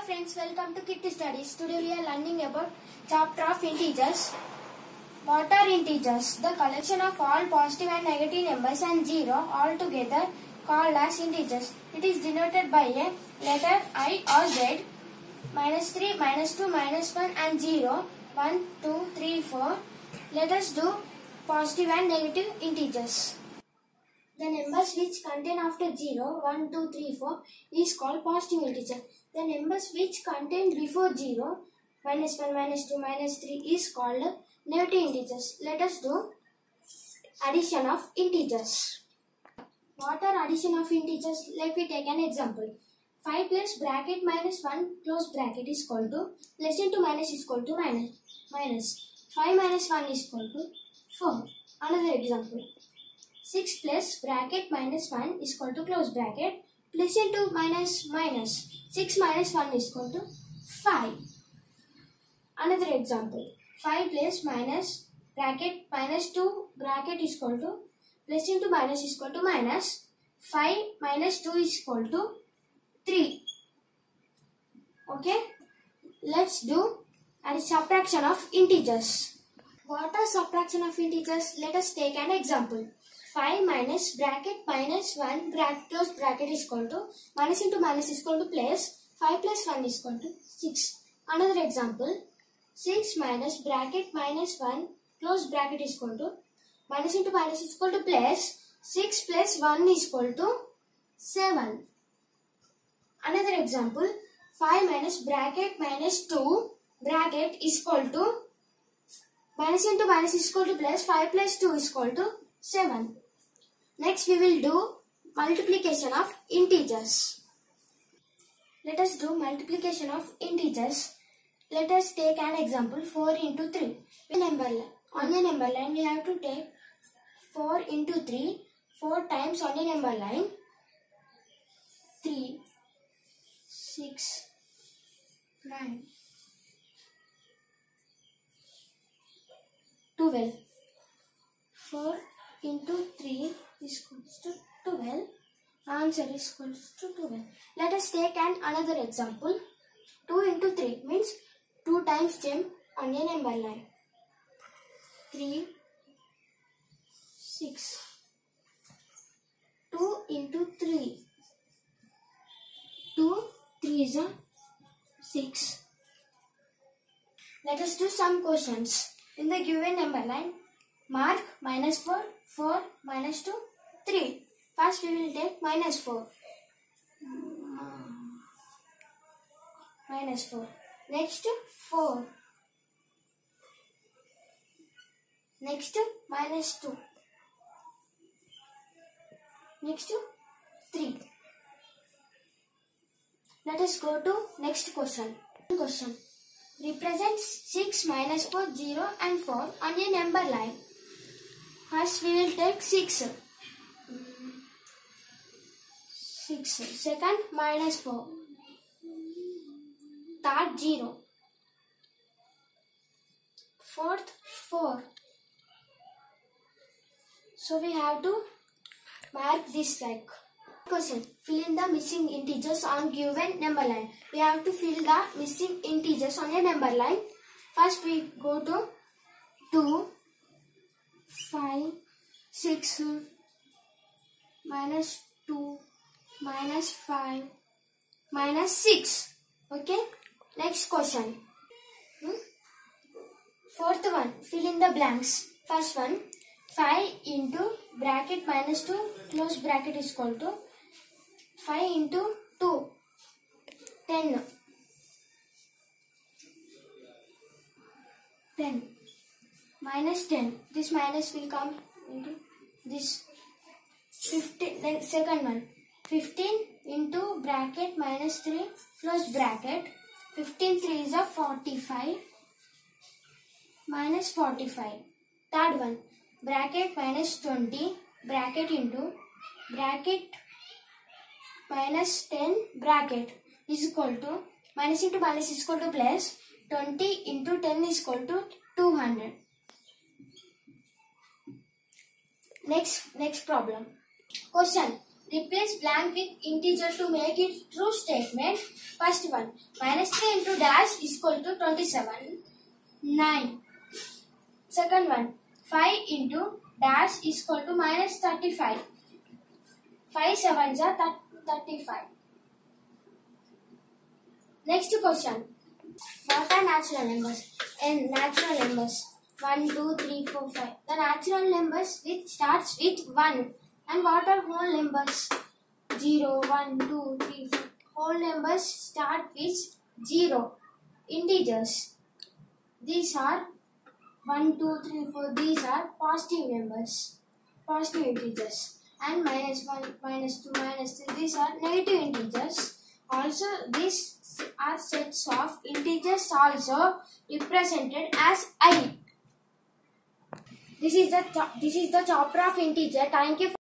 Hello friends, welcome to Kit Studies. Today we are learning about chapter of integers. What are integers? The collection of all positive and negative numbers and zero all together called as integers. It is denoted by a letter I or Z, -3, -2, -1 and 0, 1, 2, 3, 4. Let us do positive and negative integers. The numbers which contain after 0, 1, 2, 3, 4 is called positive integer. The numbers which contain before 0, -1, -2, -3 is called negative integers. Let us do addition of integers. What are addition of integers? Let me take an example. 5 plus bracket -1 close bracket is equal to less into minus is equal to minus. 5 minus 1 is equal to 4. Another example. 6 plus bracket -1 is equal to close bracket plus into minus. 6 minus 1 is equal to 5. Another example. 5 plus minus bracket -2 bracket is equal to plus into minus is equal to minus. 5 minus 2 is equal to 3. Okay. Let's do subtraction of integers. What are subtraction of integers? Let us take an example. 5 minus bracket -1 close bracket is equal to minus into minus is equal to plus. 5 plus 1 is equal to 6. Another example. 6 minus bracket -1 close bracket is equal to minus into minus is equal to plus. 6 plus 1 is equal to 7. Another example. 5 minus bracket -2 bracket is equal to minus into minus is equal to plus. 5 plus 2 is equal to 7. Next we will do multiplication of integers. Let us do multiplication of integers. Let us take an example. 4 into 3. On a number line we have to take 4 into 3. 4 times on a number line. 3, 6, 9, 12. 4 into 3 is equals to 12. Answer is equals to 12. Let us take another example. 2 into 3 means 2 times jump on a number line. 3, 6. 2 into 3. 2, 3 is 6. Let us do some questions. In the given number line, mark -4, 4, -2, 3. First we will take -4. -4. Next 4. Next -2. Next 3. Let us go to next question. Represent 6, -4, 0 and 4 on a number line. First we will take 6. 6. Second -4. Third 0. Fourth 4. So we have to mark this like. Question. Fill in the missing integers on given number line. We have to fill the missing integers on a number line. First we go to 2, 5, 6, -2, -5, -6. Okay. Next question. Fourth one. Fill in the blanks. First one. 5 into bracket -2 close bracket is equal to 5 into 2. 10. 10. -10. This minus will come into this. 15. Then second one. 15 into bracket -3 close bracket. 15 3 is 45. -45. Third one. Bracket -20 bracket into bracket -10 bracket is equal to minus into minus is equal to plus. 20 into 10 is equal to 200. Next problem. Question. Replace blank with integer to make it true statement. First one, -3 into dash is equal to 27. 9. Second one, 5 into dash is equal to -35. 5 sevens are 35. Next question. What are natural numbers? Natural numbers 1, 2, 3, 4, 5. The natural numbers which starts with 1. And what are whole numbers? 0, 1, 2, 3, 4. Whole numbers start with 0. Integers. These are 1, 2, 3, 4. These are positive numbers. Positive integers. And -1, -2, -3. These are negative integers. Also, these are sets of integers also represented as I. This is the chapter of integer. Thank you.